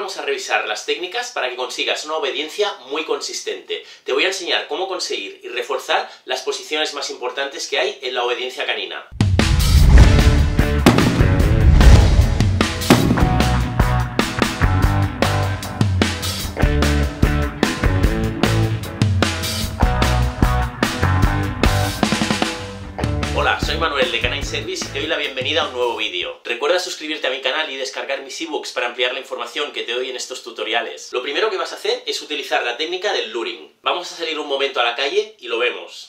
vamos a revisar las técnicas para que consigas una obediencia muy consistente. Te voy a enseñar cómo conseguir y reforzar las posiciones más importantes que hay en la obediencia canina. Hola, soy Manuel de Canine Service y te doy la bienvenida a un nuevo vídeo. Recuerda suscribirte a mi canal y descargar mis ebooks para ampliar la información que te doy en estos tutoriales. Lo primero que vas a hacer es utilizar la técnica del luring. Vamos a salir un momento a la calle y lo vemos.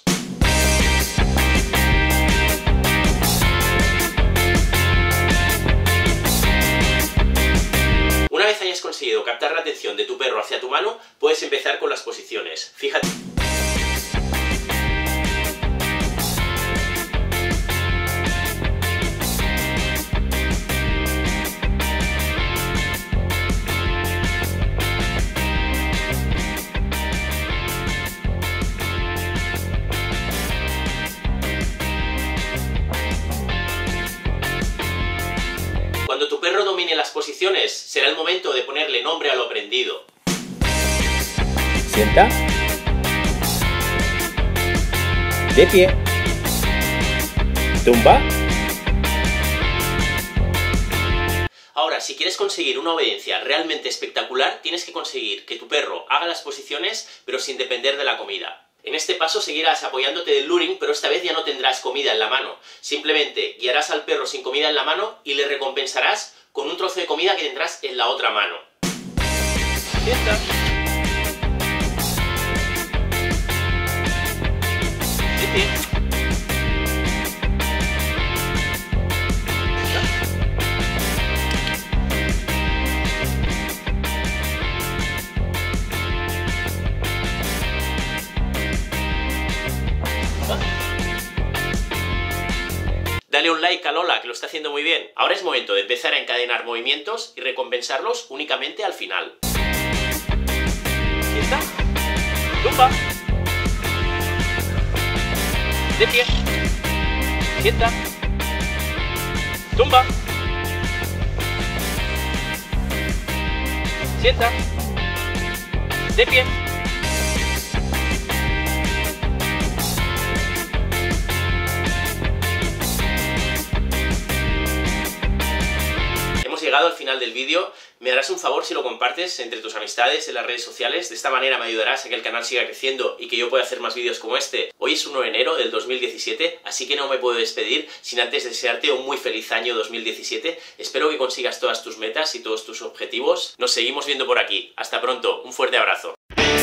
Una vez hayas conseguido captar la atención de tu perro hacia tu mano, puedes empezar con las posiciones. Fíjate. Cuando tu perro domine las posiciones, será el momento de ponerle nombre a lo aprendido. Sienta. De pie. Tumba. Ahora, si quieres conseguir una obediencia realmente espectacular, tienes que conseguir que tu perro haga las posiciones, pero sin depender de la comida. En este paso seguirás apoyándote del luring, pero esta vez ya no tendrás comida en la mano. Simplemente guiarás al perro sin comida en la mano y le recompensarás con un trozo de comida que tendrás en la otra mano. Sienta. De pie. Dale un like a Lola, que lo está haciendo muy bien. Ahora es momento de empezar a encadenar movimientos y recompensarlos únicamente al final. Sienta. Tumba. De pie. Sienta. Tumba. Sienta. De pie. Hemos llegado al final del vídeo. Me harás un favor si lo compartes entre tus amistades en las redes sociales. De esta manera me ayudarás a que el canal siga creciendo y que yo pueda hacer más vídeos como este. Hoy es 1 de enero del 2017, así que no me puedo despedir sin antes desearte un muy feliz año 2017. Espero que consigas todas tus metas y todos tus objetivos. Nos seguimos viendo por aquí. Hasta pronto. Un fuerte abrazo.